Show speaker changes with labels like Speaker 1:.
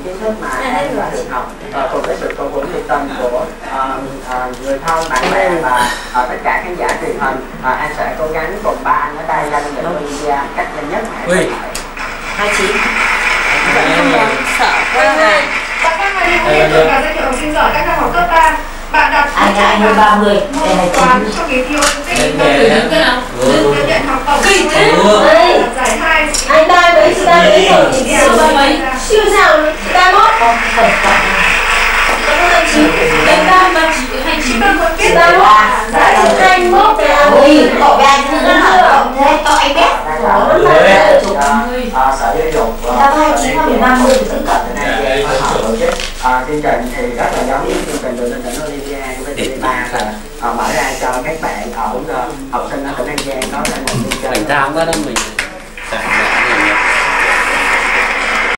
Speaker 1: kiến thức mà em đã được học cùng với sự cổ vũ nhiệt tình của người thân, bạn bè và tất cả khán giả truyền hình, em sẽ cố gắng cùng ba anh ở đây ra lên đỉnh Olympia cách nhanh nhất mà em có thể.
Speaker 2: 29 vẫn không sợ quá à.
Speaker 3: Bạn các bạn đi giới thiệu học sinh giỏi các năm học cấp 3. Bạn đạt
Speaker 2: anh hơn 30
Speaker 3: môn toán trong kỳ thi Olympic được nhận học bổng giải 2.
Speaker 2: anh ta mấy chị ta mấy rồi thì siêu sao ta mất không phải đánh ta mà chỉ hay chỉ ta mất giải 21 là ui cậu bé anh cứ hỏi thế cậu anh biết
Speaker 1: Sở Giáo dục
Speaker 2: năm 29 năm 50
Speaker 1: tổ chức chương trình thì rất là giống như chương trình đường lên đỉnh Olympia của TV3 là mở ra cho các bạn ở học sinh ở tỉnh An Giang có thêm một chương trình.
Speaker 4: Mình ra không có đâu mình